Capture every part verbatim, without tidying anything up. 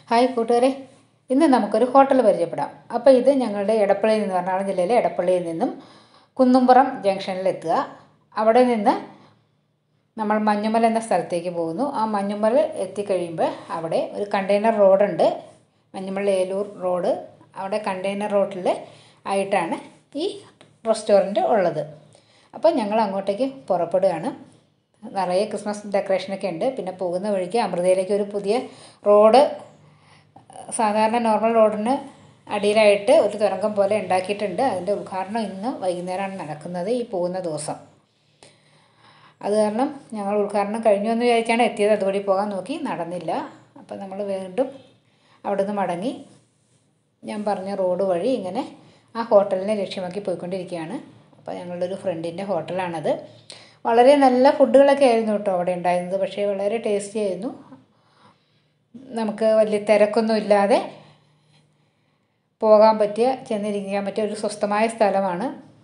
Hi കൂട്ടുകാരെ, ഇന്ന് നമുക്കൊരു ഹോട്ടൽ പരിചയപ്പെടാം. അപ്പോൾ ഇത് ഞങ്ങളുടെ എടപ്പള്ളിയിൽ നിന്ന്, എറണാകുളം ജില്ലയിലെ എടപ്പള്ളിയിൽ നിന്നും കുന്നുംപുറം ജംഗ്ഷനിലെത്തുക. അവിടെ നിന്ന് നമ്മൾ മഞ്ഞുമല എന്ന സ്ഥലത്തേക്ക് പോകുന്നു. ആ മഞ്ഞുമല എത്തിക്കഴിയുമ്പോൾ അവിടെ ഒരു കണ്ടെയ്നർ റോഡുണ്ട്, മഞ്ഞുമല ഏലൂർ റോഡ്. അവിടെ കണ്ടെയ്നർ റോഡിൽ ആയിട്ടാണ് ഈ റെസ്റ്റോറൻറ്റ് ഉള്ളത്. അപ്പോൾ ഞങ്ങൾ അങ്ങോട്ടേക്ക് പുറപ്പെടുകയാണ്. നിറയെ ക്രിസ്മസ് ഡെക്കറേഷനൊക്കെ ഉണ്ട്. പിന്നെ പോകുന്ന വഴിക്ക് അമൃതയിലേക്ക് ഒരു പുതിയ റോഡ്, സാധാരണ നോർമൽ റോഡിന് അടിയിലായിട്ട് ഒരു തുരങ്കം പോലെ ഉണ്ടാക്കിയിട്ടുണ്ട്. അതിൻ്റെ ഉദ്ഘാടനം ഇന്ന് വൈകുന്നേരമാണ് നടക്കുന്നത്, ഈ പോകുന്ന ദിവസം. അത് കാരണം ഞങ്ങൾ ഉദ്ഘാടനം കഴിഞ്ഞു എന്ന് വിചാരിച്ചാണ് എത്തിയത്. അതുവഴി പോകാൻ നോക്കി, നടന്നില്ല. അപ്പോൾ നമ്മൾ വീണ്ടും അവിടെ നിന്ന് മടങ്ങി ഞാൻ പറഞ്ഞ റോഡ് വഴി ഇങ്ങനെ ആ ഹോട്ടലിനെ ലക്ഷ്യമാക്കി പോയിക്കൊണ്ടിരിക്കുകയാണ്. അപ്പോൾ ഞങ്ങളുടെ ഒരു ഫ്രണ്ടിൻ്റെ ഹോട്ടലാണത്. വളരെ നല്ല ഫുഡുകളൊക്കെ ആയിരുന്നു കേട്ടോ അവിടെ ഉണ്ടായിരുന്നത്. പക്ഷേ വളരെ ടേസ്റ്റി ആയിരുന്നു. നമുക്ക് വലിയ തിരക്കൊന്നും ഇല്ലാതെ പോകാൻ പറ്റിയ, ചെന്നിരിക്കാൻ പറ്റിയ ഒരു സ്വസ്ഥമായ സ്ഥലമാണ്.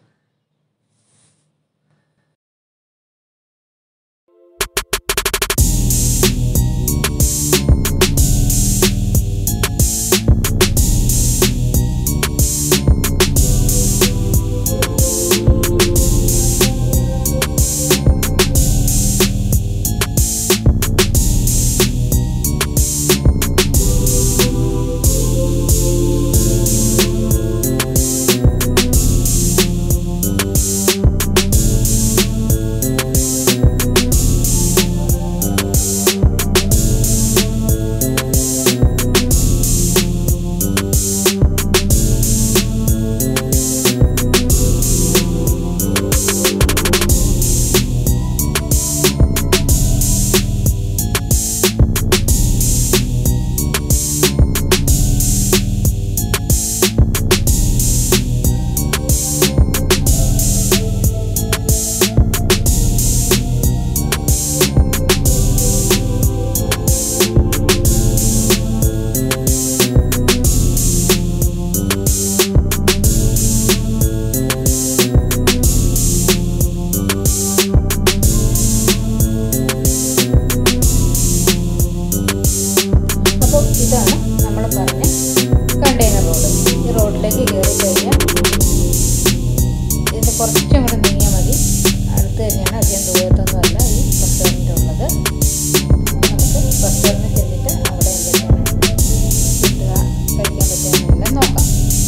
ഇതാണ് നമ്മൾ പറഞ്ഞ കണ്ടെയ്നർ റോഡ്. ഈ റോഡിലേക്ക് കയറി കഴിഞ്ഞാൽ ഇതിൻ്റെ കുറച്ചും കൂടെ നീങ്ങിയാൽ മതി. അടുത്ത് തന്നെയാണ്, അധികം ദൂരത്തൊന്നുമല്ല ഈ റെസ്റ്റോറൻറ്റ് ഉള്ളത്. നമുക്ക് റെസ്റ്റോറൻറ്റിൽ ചെന്നിട്ട് അവിടെ എന്തൊക്കെയാണ് കിട്ടുക, കഴിക്കാൻ പറ്റുമെന്നെല്ലാം നോക്കാം.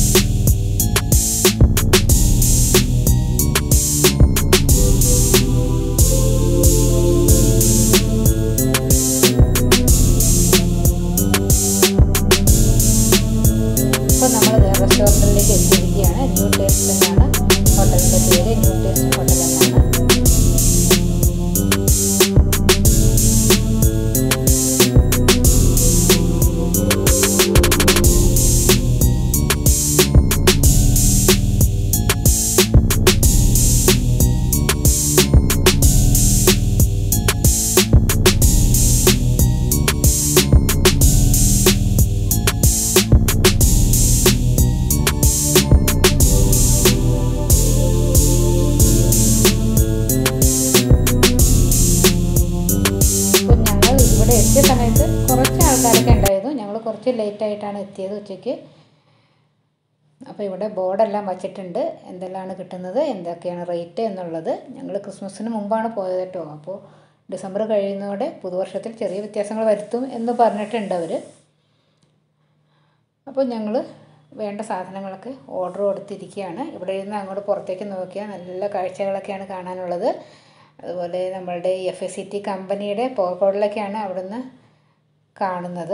ഇപ്പോൾ നമ്മൾ റെസ്റ്റോറൻറ്റിലേക്ക് എത്തിയിരിക്കുകയാണ്. ന്യൂ ടേസ്റ്റ് എന്നാണ് ഹോട്ടലിൻ്റെ പേര്. ന്യൂ ടേസ്റ്റ് ഹോട്ടൽ എന്നാണ്. എത്തിയ സമയത്ത് കുറച്ച് ആൾക്കാരൊക്കെ ഉണ്ടായിരുന്നു. ഞങ്ങൾ കുറച്ച് ലേറ്റായിട്ടാണ് എത്തിയത്, ഉച്ചയ്ക്ക്. അപ്പോൾ ഇവിടെ ബോർഡെല്ലാം വച്ചിട്ടുണ്ട്, എന്തെല്ലാമാണ് കിട്ടുന്നത്, എന്തൊക്കെയാണ് റേറ്റ് എന്നുള്ളത്. ഞങ്ങൾ ക്രിസ്മസിന് മുമ്പാണ് പോയത് കേട്ടോ. അപ്പോൾ ഡിസംബർ കഴിയുന്നതോടെ പുതുവർഷത്തിൽ ചെറിയ വ്യത്യാസങ്ങൾ വരുത്തും എന്ന് പറഞ്ഞിട്ടുണ്ട് അവർ. അപ്പോൾ ഞങ്ങൾ വേണ്ട സാധനങ്ങളൊക്കെ ഓർഡർ കൊടുത്തിരിക്കുകയാണ്. ഇവിടെ ഇരുന്ന് അങ്ങോട്ട് പുറത്തേക്ക് നോക്കിയാൽ നല്ല കാഴ്ചകളൊക്കെയാണ് കാണാനുള്ളത്. അതുപോലെ നമ്മളുടെ എഫ് എസ് സി ടി കമ്പനിയുടെ പോർക്കോളിലൊക്കെയാണ് അവിടുന്ന് കാണുന്നത്.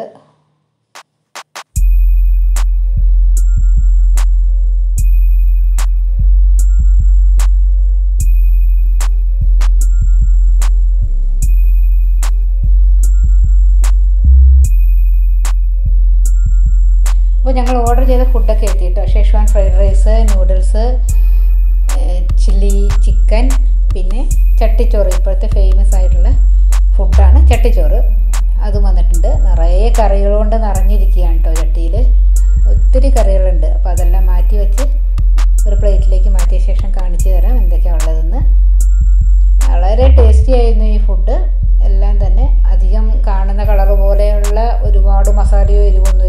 അപ്പോൾ ഞങ്ങൾ ഓർഡർ ചെയ്ത ഫുഡൊക്കെ എത്തിയിട്ടോ. Schezwan fried rice, noodles, chilli chicken, പിന്നെ ചട്ടിച്ചോറ്. ഇപ്പോഴത്തെ ഫേമസ് ആയിട്ടുള്ള ഫുഡാണ് ചട്ടിച്ചോറ്. അതും വന്നിട്ടുണ്ട്. നിറയെ കറികൾ കൊണ്ട് നിറഞ്ഞിരിക്കുകയാണ് കേട്ടോ ചട്ടിയിൽ. ഒത്തിരി കറികളുണ്ട്. അപ്പോൾ അതെല്ലാം മാറ്റി വെച്ച് ഒരു പ്ലേറ്റിലേക്ക് മാറ്റിയ ശേഷം കാണിച്ചു തരാം എന്തൊക്കെയാണ് ഉള്ളതെന്ന്. വളരെ ടേസ്റ്റി ആയിരുന്നു ഈ ഫുഡ്. എല്ലാം തന്നെ അധികം കാണുന്ന കളർ പോലെയുള്ള ഒരുപാട് മസാലയോ എരിവൊന്നും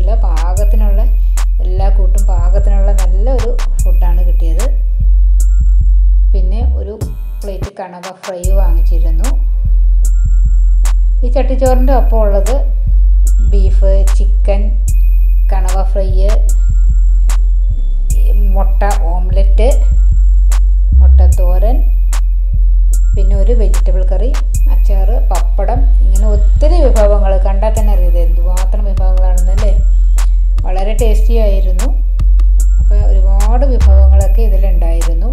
ചോറിൻ്റെ ഒപ്പം ഉള്ളത് ബീഫ്, ചിക്കൻ, കണവ ഫ്രൈ, മുട്ട ഓംലെറ്റ്, മുട്ടത്തോരൻ, പിന്നെ ഒരു വെജിറ്റബിൾ കറി, അച്ചാർ, പപ്പടം, ഇങ്ങനെ ഒത്തിരി വിഭവങ്ങൾ. കണ്ടാൽ തന്നെ അറിയാം എന്തുമാത്രം വിഭവങ്ങളാണെന്നല്ലേ. വളരെ ടേസ്റ്റി ആയിരുന്നു. അപ്പോൾ ഒരുപാട് വിഭവങ്ങളൊക്കെ ഇതിലുണ്ടായിരുന്നു.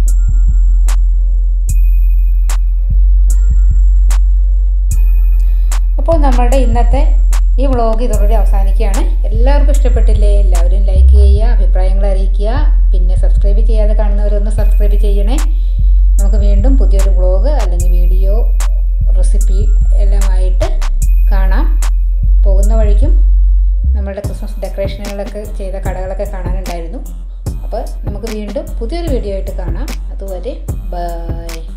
അപ്പോൾ നമ്മളുടെ ഇന്നത്തെ ഈ വ്ളോഗ് ഇതോടുകൂടി അവസാനിക്കുകയാണ്. എല്ലാവർക്കും ഇഷ്ടപ്പെട്ടില്ലേ? എല്ലാവരും ലൈക്ക് ചെയ്യുക, അഭിപ്രായങ്ങൾ അറിയിക്കുക. പിന്നെ സബ്സ്ക്രൈബ് ചെയ്യാതെ കാണുന്നവരൊന്ന് സബ്സ്ക്രൈബ് ചെയ്യണേ. നമുക്ക് വീണ്ടും പുതിയൊരു വ്ളോഗ് അല്ലെങ്കിൽ വീഡിയോ, റെസിപ്പി എല്ലാമായിട്ട് കാണാം. പോകുന്ന വഴിക്കും നമ്മളുടെ ക്രിസ്മസ് ഡെക്കറേഷനുകളൊക്കെ ചെയ്ത കടകളൊക്കെ കാണാനുണ്ടായിരുന്നു. അപ്പോൾ നമുക്ക് വീണ്ടും പുതിയൊരു വീഡിയോ ആയിട്ട് കാണാം. അതുവരെ ബൈ.